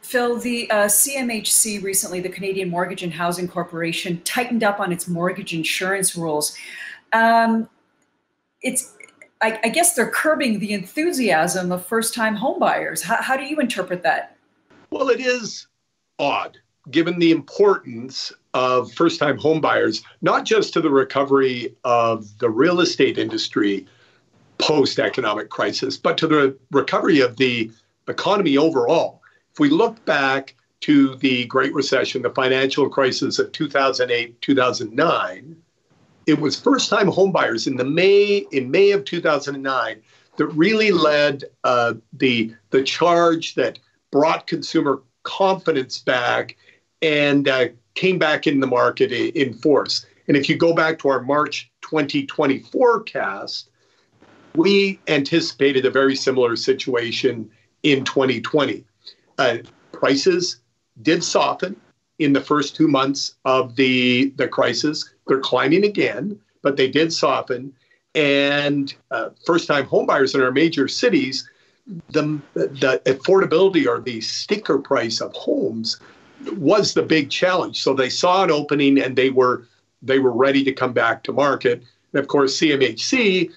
Phil, the CMHC recently, the Canadian Mortgage and Housing Corporation, tightened up on its mortgage insurance rules. I guess they're curbing the enthusiasm of first-time homebuyers. How do you interpret that? Well, it is odd, given the importance of first-time homebuyers, not just to the recovery of the real estate industry post-economic crisis, but to the recovery of the economy overall. If we look back to the Great Recession, the financial crisis of 2008, 2009, it was first-time homebuyers in May of 2009 that really led the charge that brought consumer confidence back and came back in the market in force. And if you go back to our March 2020 forecast, we anticipated a very similar situation in 2020. Prices did soften in the first 2 months of the crisis. They're climbing again, but they did soften. And first-time homebuyers in our major cities, the affordability or the sticker price of homes was the big challenge. So they saw an opening and they were ready to come back to market. And of course, CMHC,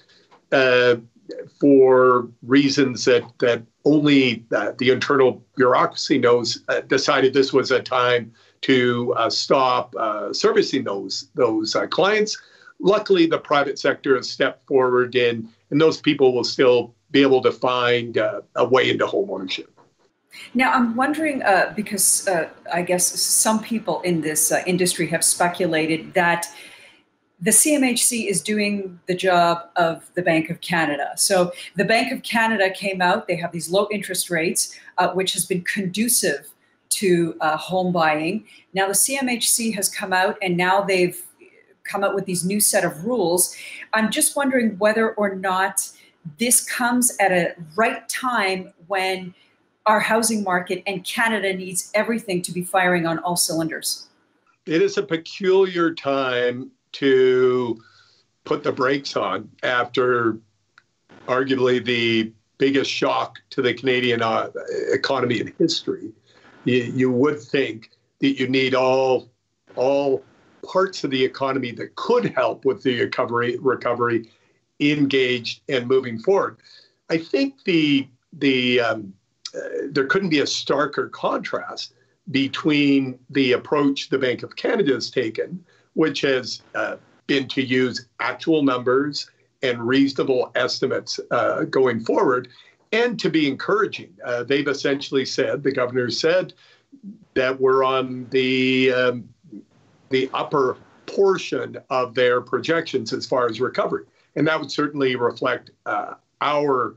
for reasons that only the internal bureaucracy knows, decided this was a time to stop servicing those clients. Luckily, the private sector has stepped forward, and those people will still be able to find a way into homeownership. Now, I'm wondering, because I guess some people in this industry have speculated that the CMHC is doing the job of the Bank of Canada. So the Bank of Canada came out, they have these low interest rates, which has been conducive to home buying. Now the CMHC has come out and now they've come out with these new set of rules. I'm just wondering whether or not this comes at a right time when our housing market and Canada needs everything to be firing on all cylinders. It is a peculiar time to put the brakes on after arguably the biggest shock to the Canadian economy in history. You would think that you need all parts of the economy that could help with the recovery engaged and moving forward. I think there couldn't be a starker contrast between the approach the Bank of Canada has taken, which has been to use actual numbers and reasonable estimates going forward, and to be encouraging. They've essentially said, the governor said, that we're on the upper portion of their projections as far as recovery. And that would certainly reflect our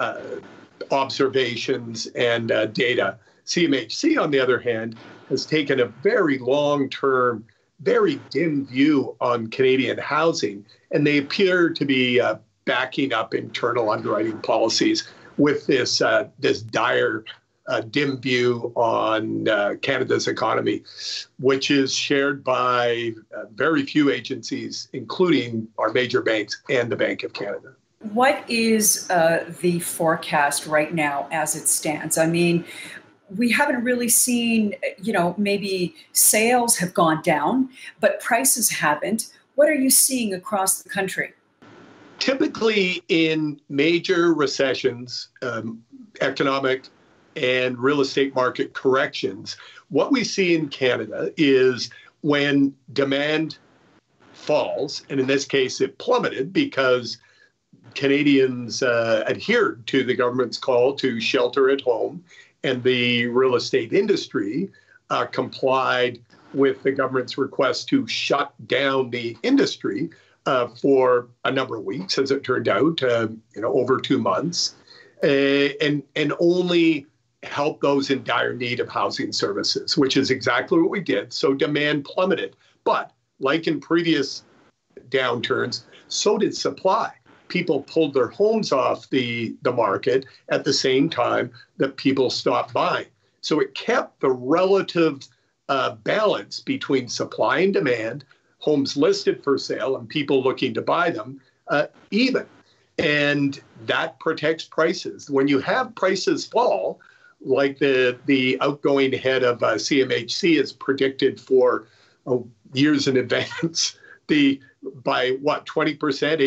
observations and data. CMHC, on the other hand, has taken a very long-term, very dim view on Canadian housing, and they appear to be backing up internal underwriting policies with this dire, dim view on Canada's economy, which is shared by very few agencies, including our major banks and the Bank of Canada. What is the forecast right now as it stands? I mean, we haven't really seen, maybe sales have gone down, but prices haven't. What are you seeing across the country? Typically in major recessions, economic and real estate market corrections, what we see in Canada is when demand falls, and in this case it plummeted because Canadians adhered to the government's call to shelter at home, and the real estate industry complied with the government's request to shut down the industry for a number of weeks, as it turned out, over 2 months, and only help those in dire need of housing services, which is exactly what we did. So demand plummeted. But like in previous downturns, so did supply. People pulled their homes off the market at the same time that people stopped buying. So it kept the relative balance between supply and demand, homes listed for sale and people looking to buy them, even. And that protects prices. When you have prices fall, like the outgoing head of CMHC has predicted for years in advance, by what, 20%,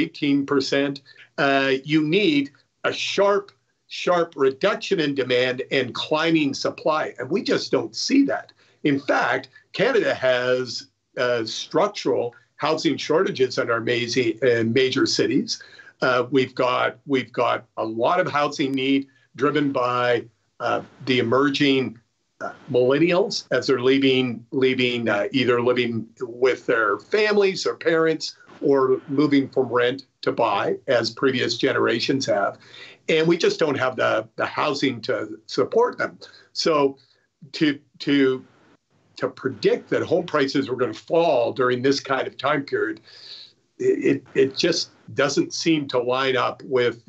18%, you need a sharp reduction in demand and climbing supply. And we just don't see that. In fact, Canada has structural housing shortages in our major cities. We've got a lot of housing need driven by the emerging millennials as they're leaving either living with their families or parents or moving from rent to buy, as previous generations have. And we just don't have the housing to support them. So to predict that home prices were going to fall during this kind of time period, it just doesn't seem to line up with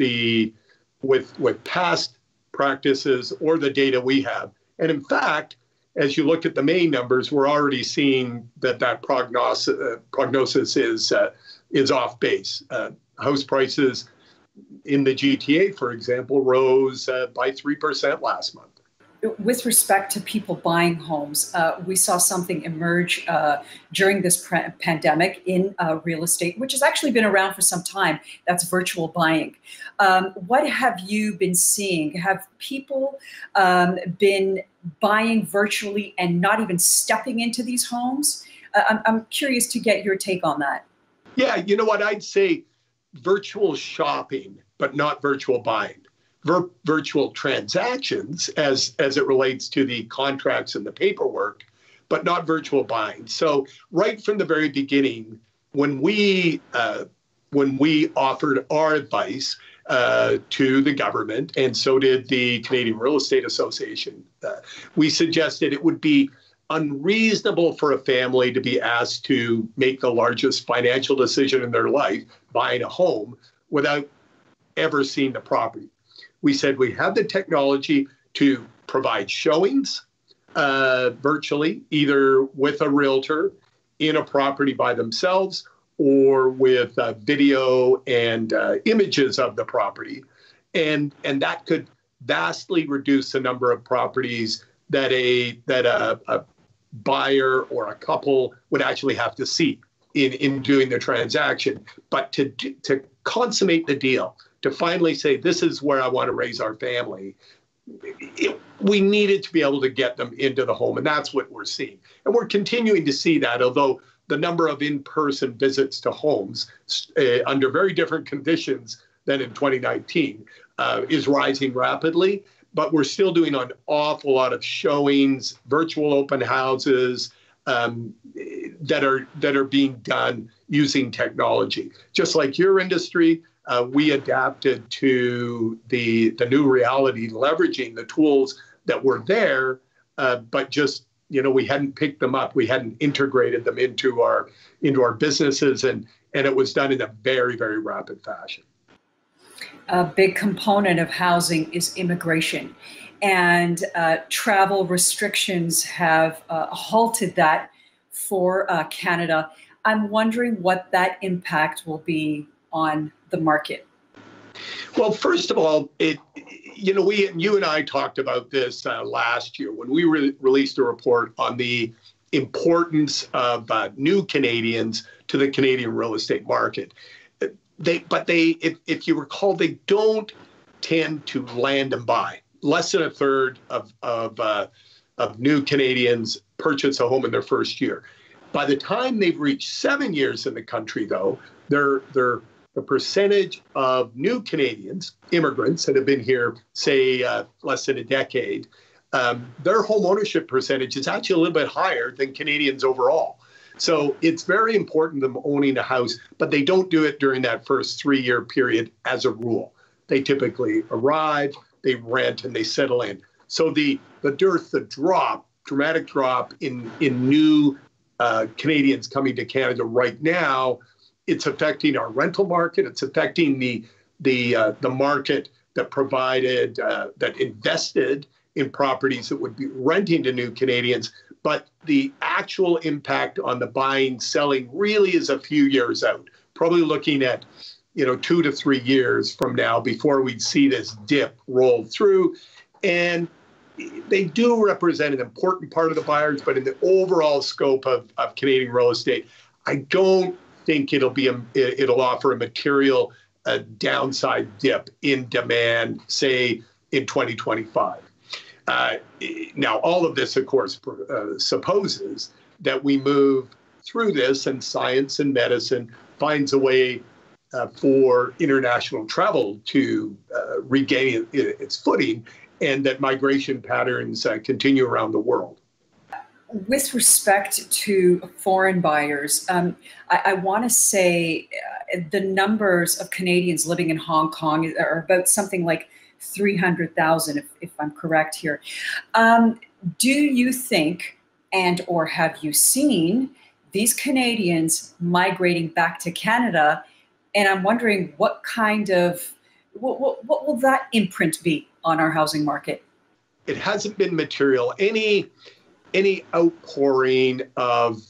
past practices or the data we have. And in fact, as you look at the May numbers, we're already seeing that prognosis is off base. House prices in the GTA, for example, rose by 3% last month. With respect to people buying homes, we saw something emerge during this pandemic in real estate, which has actually been around for some time. That's virtual buying. What have you been seeing? Have people been buying virtually and not even stepping into these homes? I'm curious to get your take on that. Yeah, you know what? I'd say virtual shopping, but not virtual buying. Virtual transactions as it relates to the contracts and the paperwork, but not virtual buying. So right from the very beginning, when we offered our advice to the government, and so did the Canadian Real Estate Association, we suggested it would be unreasonable for a family to be asked to make the largest financial decision in their life, buying a home, without ever seeing the property. We said we have the technology to provide showings virtually, either with a realtor in a property by themselves or with video and images of the property. And that could vastly reduce the number of properties that a buyer or a couple would actually have to see in doing the transaction. But to consummate the deal, to finally say, this is where I want to raise our family, we needed to be able to get them into the home. And that's what we're seeing. And we're continuing to see that, although the number of in-person visits to homes under very different conditions than in 2019 is rising rapidly. But we're still doing an awful lot of showings, virtual open houses that are being done using technology. Just like your industry, we adapted to the new reality, leveraging the tools that were there, but just, we hadn't picked them up. We hadn't integrated them into our businesses, and it was done in a very, very rapid fashion. A big component of housing is immigration, and travel restrictions have halted that for Canada. I'm wondering what that impact will be on the market. Well, first of all, you and I talked about this last year when we released a report on the importance of new Canadians to the Canadian real estate market. If you recall, they don't tend to land and buy. Less than a third of new Canadians purchase a home in their first year. By the time they've reached 7 years in the country, though, the percentage of new Canadians, immigrants that have been here, say, less than a decade, their home ownership percentage is actually a little bit higher than Canadians overall. So it's very important to them owning a house, but they don't do it during that first 3-year period as a rule. They typically arrive, they rent, and they settle in. So the dramatic drop in new Canadians coming to Canada right now, it's affecting our rental market. It's affecting the market that invested in properties that would be renting to new Canadians. But the actual impact on the buying, selling really is a few years out, probably looking at 2 to 3 years from now before we'd see this dip roll through. And they do represent an important part of the buyers, but in the overall scope of Canadian real estate, I don't think it'll offer a material downside dip in demand, say, in 2025. Now, all of this, of course, supposes that we move through this and science and medicine finds a way for international travel to regain its footing, and that migration patterns continue around the world. With respect to foreign buyers, I want to say the numbers of Canadians living in Hong Kong are about something like 300,000, if I'm correct here. Do you think, and or have you seen these Canadians migrating back to Canada? And I'm wondering what will that imprint be on our housing market? It hasn't been material. Any outpouring of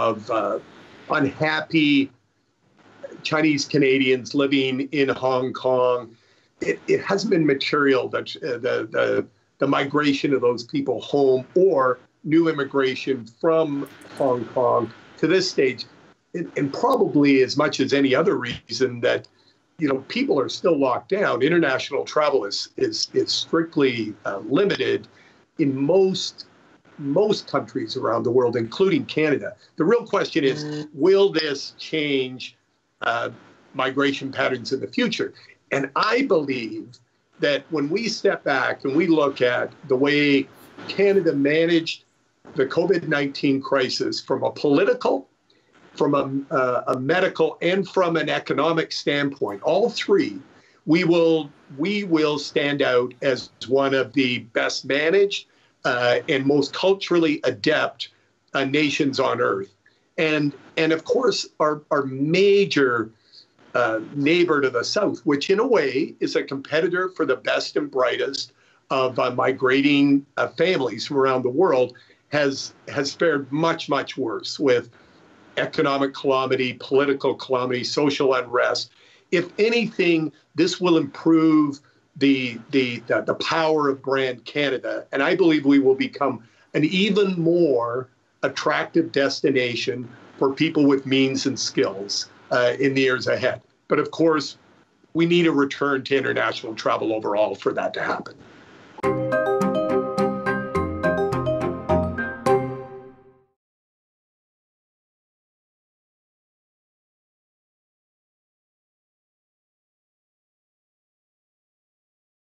unhappy Chinese Canadians living in Hong Kong, it hasn't been material that the migration of those people home or new immigration from Hong Kong to this stage, and probably as much as any other reason that, people are still locked down. International travel is strictly limited in most countries around the world, including Canada. The real question is, will this change migration patterns in the future? And I believe that when we step back and we look at the way Canada managed the COVID-19 crisis from a political, from a medical, and from an economic standpoint, all three, we will stand out as one of the best managed and most culturally adept nations on earth. And of course, our major neighbor to the south, which in a way is a competitor for the best and brightest of migrating families from around the world, has fared much, much worse with economic calamity, political calamity, social unrest. If anything, this will improve the power of brand Canada, and I believe we will become an even more attractive destination for people with means and skills in the years ahead. But of course, we need a return to international travel overall for that to happen.